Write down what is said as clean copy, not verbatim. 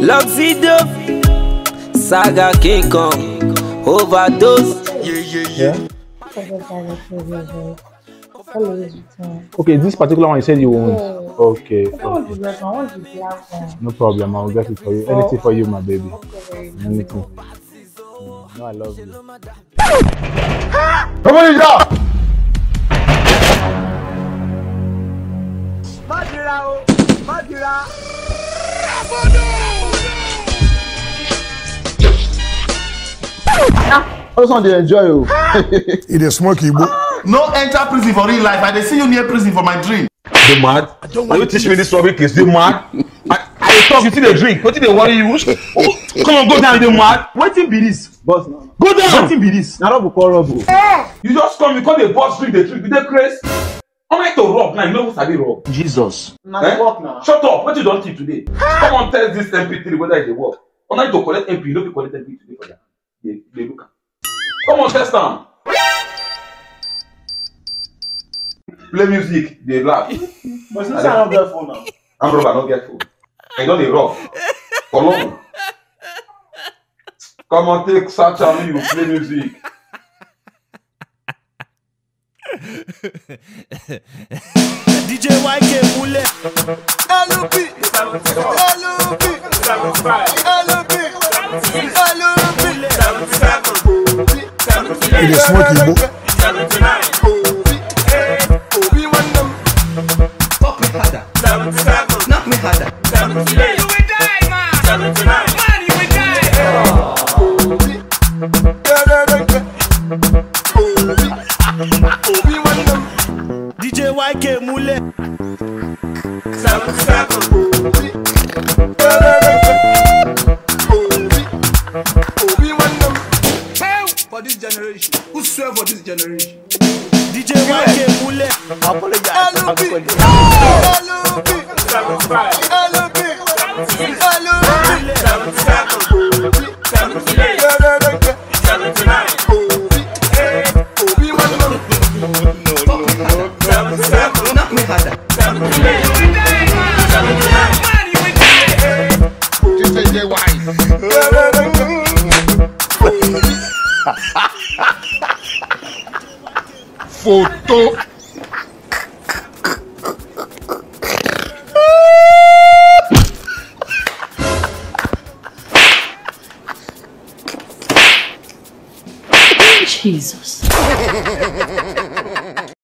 Luxido, Saga King Kong, Overdose. Yeah. Okay, this particular one you said you won't. Yeah. Okay. I want the black one. I want the black one. No problem. I'll get it for you. Anything for you, my baby. Anything. No, I love you. Come on, down. I just want to enjoy you. It is smoky, bro. No enter prison for real life. I dey see you near prison for my dream. You mad? Why you teach me this rubbish case? You mad? I talk, you see the drink. What did they worry you? Oh, come on, go down, you mad? Wetin be this? Boss, no. Go down! Wetin be this? Na rob call rob. You just come, you call the boss drink, the drink, you dey craze? How am I to rob now? You know who sabi rob? Jesus. Work now. Shut up, what you don't keep today? Come on, test this MP3 whether it dey work. How am I to collect MP? You no fit collect MP today for that. They look am. Come on, test am. Play music, they laugh. But since I don't get phone now. I'm rubber, not get phone. I don't dey rob. For long. Come on, take search and you play music. DJ YK Mule. LOP. It is smoky, bro. Fuck me harder. Knock me harder. You will die, man. Man, you will die. DJ YK Mule. For this generation, who swear for this generation? DJ YK Mule. Apologize. Knock me harder. Photo. Jesus.